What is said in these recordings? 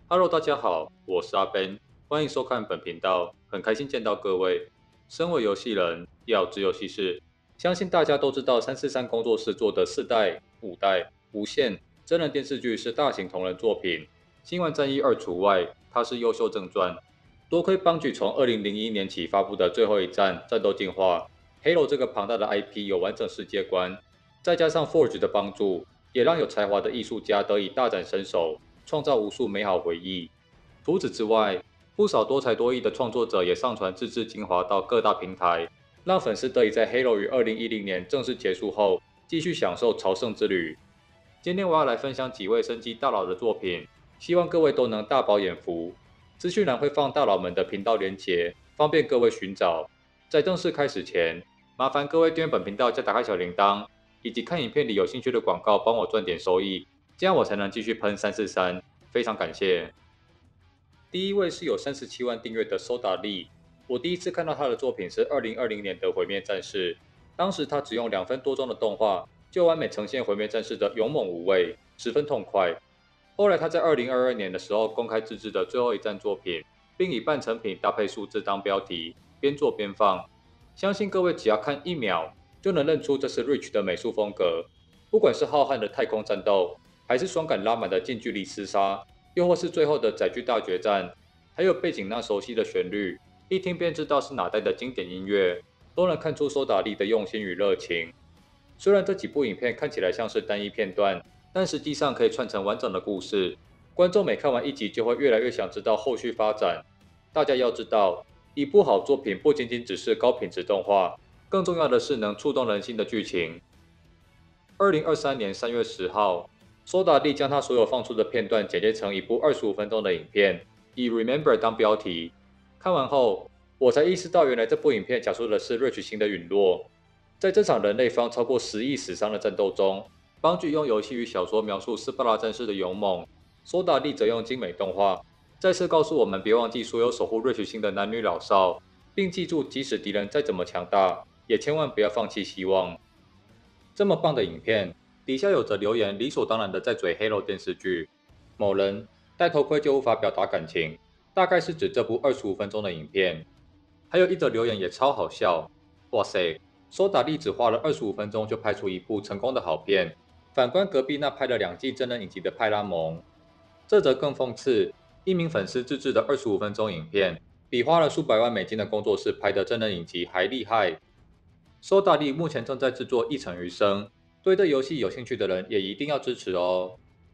Hello，大家好，我是阿 Ben，欢迎收看本频道，很开心见到各位。身为游戏人，要知游戏事，相信大家都知道343工作室做的4代、5代、无限真人电视剧是大型同人作品，《新玩战役2》除外，它是优秀正传。多亏邦举从2001年起发布的最后一战战斗进化，Halo 这个庞大的 IP 有完整世界观，再加上 Forge 的帮助，也让有才华的艺术家得以大展身手。创造无数美好回忆。除此之外，不少多才多艺的创作者也上传自制精华到各大平台，让粉丝得以在《Halo》于2010年正式结束后，继续享受朝圣之旅。今天我要来分享几位升级大佬的作品，希望各位都能大饱眼福。资讯栏会放大佬们的频道连结，方便各位寻找。在正式开始前，麻烦各位订阅本频道加打开小铃铛，以及看影片里有兴趣的广告帮我赚点收益。这样我才能继续喷343，非常感谢。第一位是有37万订阅的苏打绿，我第一次看到他的作品是2020年的《毁灭战士》，当时他只用2分多钟的动画就完美呈现毁灭战士的勇猛无畏，十分痛快。后来他在2022年的时候公开自制的最后一战作品，并以半成品搭配数字当标题，边做边放。相信各位只要看1秒就能认出这是 Rich 的美术风格，不管是浩瀚的太空战斗。还是双杆拉满的近距离厮杀，又或是最后的载具大决战，还有背景那熟悉的旋律，一听便知道是哪代的经典音乐，都能看出苏打绿的用心与热情。虽然这几部影片看起来像是单一片段，但实际上可以串成完整的故事。观众每看完一集，就会越来越想知道后续发展。大家要知道，一部好作品不仅仅只是高品质动画，更重要的是能触动人心的剧情。2023年3月10号。苏打绿将他所有放出的片段剪接成一部25分钟的影片，以 Remember 当标题。看完后，我才意识到原来这部影片讲述的是 Rich 星的陨落。在这场人类方超过10亿死伤的战斗中，邦具用游戏与小说描述斯巴达战士的勇猛，苏打绿则用精美动画再次告诉我们别忘记所有守护 Rich 星的男女老少，并记住即使敌人再怎么强大，也千万不要放弃希望。这么棒的影片！底下有则留言理所当然的在嘴 Halo 电视剧，某人戴头盔就无法表达感情，大概是指这部25分钟的影片。还有一则留言也超好笑，哇塞，苏打绿只花了25分钟就拍出一部成功的好片，反观隔壁那拍了2季真人影集的派拉蒙，这则更讽刺，一名粉丝自制的25分钟影片，比花了数百万美金的工作室拍的真人影集还厉害。苏打绿目前正在制作《一城余生》。对这游戏有兴趣的人也一定要支持哦。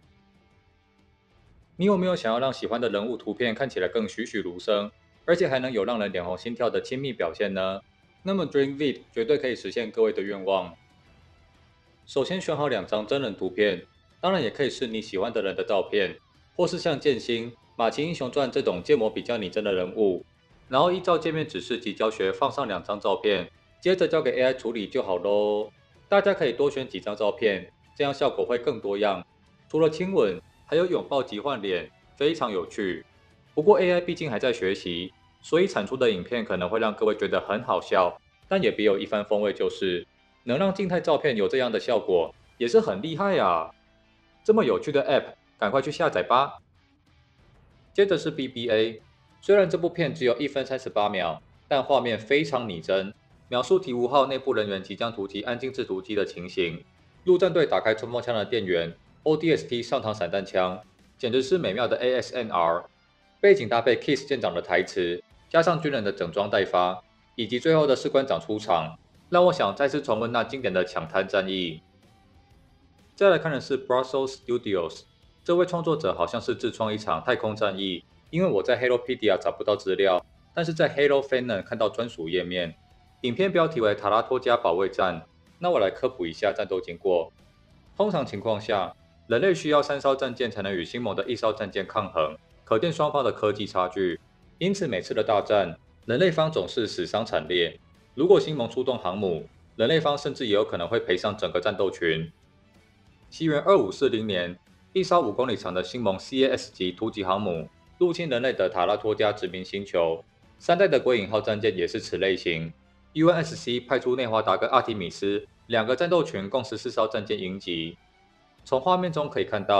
你有没有想要让喜欢的人物图片看起来更栩栩如生，而且还能有让人脸红心跳的亲密表现呢？那么 Dreamvid 绝对可以实现各位的愿望。首先选好2张真人图片，当然也可以是你喜欢的人的照片，或是像剑心、马奇英雄传这种建模比较拟真的人物，然后依照界面指示及教学放上2张照片，接着交给 AI 处理就好咯。大家可以多选几张照片，这样效果会更多样。除了亲吻，还有拥抱及换脸，非常有趣。不过 AI 毕竟还在学习，所以产出的影片可能会让各位觉得很好笑，但也别有一番风味，就是能让静态照片有这样的效果，也是很厉害啊！这么有趣的 App，赶快去下载吧。接着是 BBA，虽然这部片只有1分38秒，但画面非常拟真。描述鹈鹕号内部人员即将突击安静制毒机的情形，陆战队打开冲锋枪的电源 ，ODST 上膛散弹枪，简直是美妙的 ASMR。背景搭配 Kiss 舰长的台词，加上军人的整装待发，以及最后的士官长出场，让我想再次重温那经典的抢滩战役。再来看的是 Brussels Studios，这位创作者好像是自创一场太空战役，因为我在 Halopedia 找不到资料，但是在 Halo Fanon 看到专属页面。影片标题为塔拉托加保卫战，那我来科普一下战斗经过。通常情况下，人类需要3艘战舰才能与星盟的1艘战舰抗衡，可见双方的科技差距。因此每次的大战，人类方总是死伤惨烈。如果星盟出动航母，人类方甚至也有可能会赔上整个战斗群。西元2540年，一艘5公里长的星盟 CAS 级突击航母入侵人类的塔拉托加殖民星球，3代的鬼影号战舰也是此类型。UNSC 派出内华达跟阿提米斯2个战斗群，共14艘战舰迎击。从画面中可以看到，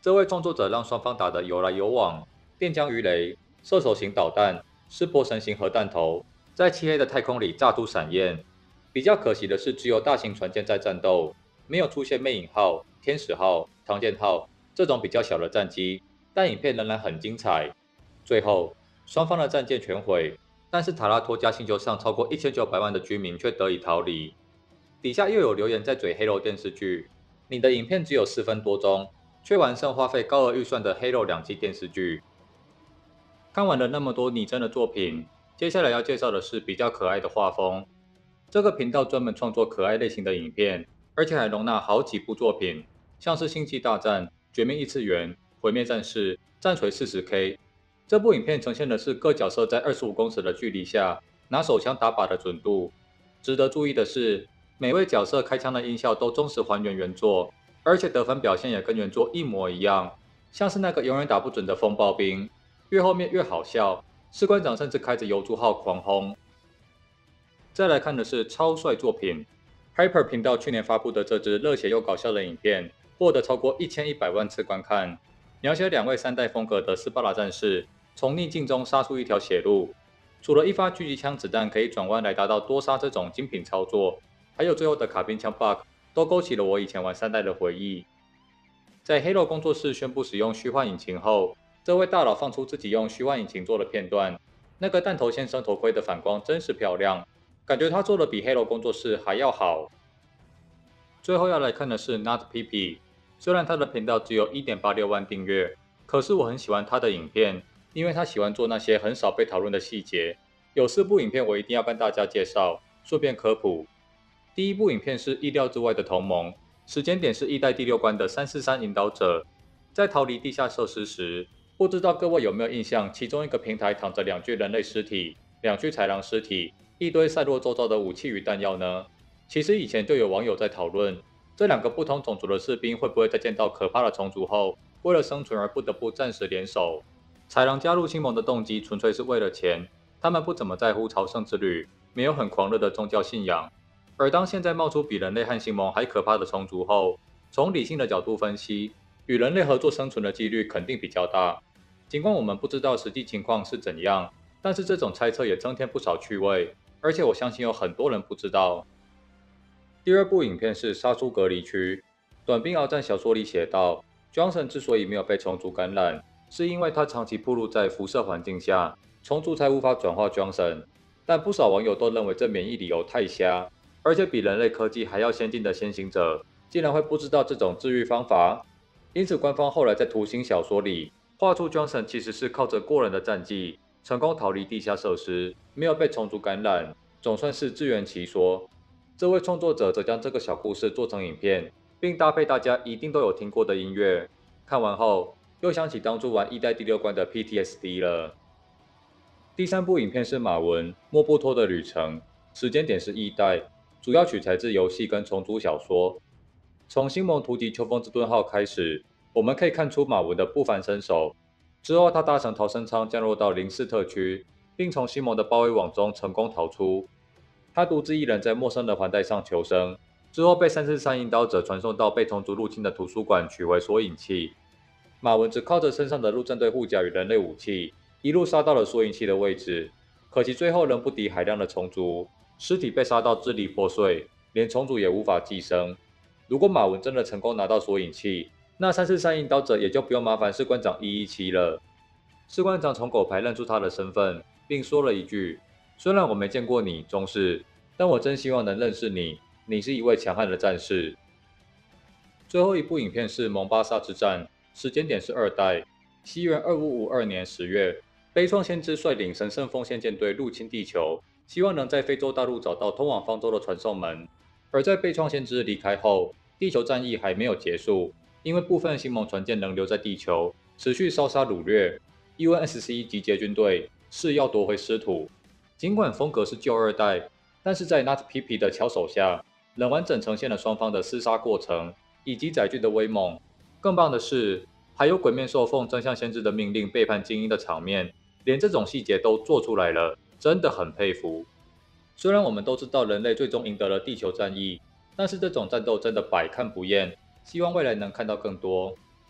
这位创作者让双方打得有来有往，电浆鱼雷、射手型导弹、湿婆神型核弹头在漆黑的太空里炸出闪焰。比较可惜的是，只有大型船舰在战斗，没有出现魅影号、天使号、唐剑号这种比较小的战机，但影片仍然很精彩。最后，双方的战舰全毁，但是塔拉托加星球上超过1900万的居民却得以逃离。底下又有留言在嘴《Halo》电视剧，你的影片只有4分多钟，却完胜花费高额预算的《Halo》2季电视剧。看完了那么多拟真的作品，接下来要介绍的是比较可爱的画风。这个频道专门创作可爱类型的影片，而且还容纳好几部作品，像是《星际大战》《绝命异次元》《毁灭战士》《战锤 40K》。这部影片呈现的是各角色在25公尺的距离下拿手枪打靶的准度。值得注意的是，每位角色开枪的音效都忠实还原原作，而且得分表现也跟原作一模一样。像是那个永远打不准的风暴兵，越后面越好笑，士官长甚至开着油猪号狂轰。再来看的是超帅作品，Hyper 频道去年发布的这支热血又搞笑的影片，获得超过1100万次观看，描写2位3代风格的斯巴达战士从逆境中杀出一条血路。除了一发狙击枪子弹可以转弯来达到多杀这种精品操作，还有最后的卡宾枪 bug， 都勾起了我以前玩3代的回忆。在 Halo 工作室宣布使用虚幻引擎后，这位大佬放出自己用虚幻引擎做的片段，那个弹头先生头盔的反光真是漂亮，感觉他做的比 Halo 工作室还要好。最后要来看的是 NotPP， 虽然他的频道只有 1.86 万订阅，可是我很喜欢他的影片，因为他喜欢做那些很少被讨论的细节。有4部影片我一定要跟大家介绍，顺便科普。第一部影片是意料之外的同盟，时间点是1代第6关的343引导者，在逃离地下设施时，不知道各位有没有印象，其中一个平台躺着2具人类尸体、2具豺狼尸体，一堆散落周遭的武器与弹药呢？其实以前就有网友在讨论，这2个不同种族的士兵会不会在见到可怕的虫族后，为了生存而不得不暂时联手？豺狼加入星盟的动机纯粹是为了钱，他们不怎么在乎朝圣之旅，没有很狂热的宗教信仰。而当现在冒出比人类和星盟还可怕的虫族后，从理性的角度分析，与人类合作生存的几率肯定比较大。尽管我们不知道实际情况是怎样，但是这种猜测也增添不少趣味，而且我相信有很多人不知道。第2部影片是杀出隔离区。短兵鏖战小说里写道 ，Johnson 之所以没有被虫族感染，是因为他长期暴露在辐射环境下，虫族才无法转化 Johnson。但不少网友都认为这免疫理由太瞎，而且比人类科技还要先进的先行者，竟然会不知道这种治愈方法。因此，官方后来在图形小说里画出 Johnson 其实是靠着过人的战绩，成功逃离地下设施，没有被虫族感染，总算是自圆其说。这位创作者则将这个小故事做成影片，并搭配大家一定都有听过的音乐。看完后，又想起当初玩1代第6关的 PTSD 了。第3部影片是马文莫布托的旅程，时间点是1代，主要取材自游戏跟虫族小说。从星盟突击秋风之盾号开始，我们可以看出马文的不凡身手。之后，他搭乘逃生舱降落到林氏特区，并从星盟的包围网中成功逃出。他独自一人在陌生的环带上求生，之后被343引导者传送到被虫族入侵的图书馆取回索引器。马文只靠着身上的陆战队护甲与人类武器，一路杀到了索引器的位置。可惜最后仍不敌海量的虫族，尸体被杀到支离破碎，连虫族也无法寄生。如果马文真的成功拿到索引器，那343引导者也就不用麻烦士官长117了。士官长从狗牌认出他的身份，并说了一句：“虽然我没见过你，中士，但我真希望能认识你。你是一位强悍的战士。”最后一部影片是蒙巴萨之战，时间点是2代，西元2552年10月，悲怆先知率领神圣锋线舰队入侵地球，希望能在非洲大陆找到通往方舟的传送门。而在悲怆先知离开后，地球战役还没有结束，因为部分星盟船舰仍留在地球，持续烧杀掳掠。UNSC 集结军队，誓要夺回失土。尽管风格是旧2代，但是在 NotPP 的巧手下，仍完整呈现了双方的厮杀过程以及载具的威猛。更棒的是，还有鬼面兽奉真相先知的命令背叛精英的场面，连这种细节都做出来了，真的很佩服。虽然我们都知道人类最终赢得了地球战役，但是这种战斗真的百看不厌，希望未来能看到更多。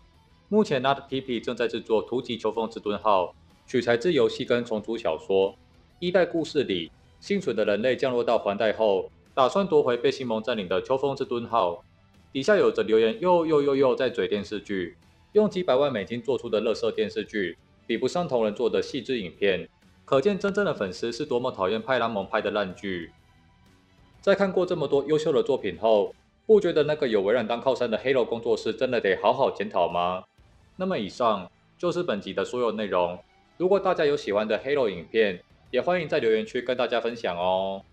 目前 NotPP 正在制作《突击秋风之盾号》，取材自游戏跟重组小说。一代故事里，幸存的人类降落到环带后，打算夺回被星盟占领的秋风之盾号。底下有着留言又在嘴电视剧，用几百万美金做出的垃圾电视剧，比不上同人做的细致影片。可见真正的粉丝是多么讨厌派拉蒙拍的烂剧。在看过这么多优秀的作品后，不觉得那个有微软当靠山的 Halo 工作室真的得好好检讨吗？那么以上就是本集的所有内容。如果大家有喜欢的 Halo 影片，也欢迎在留言区跟大家分享哦。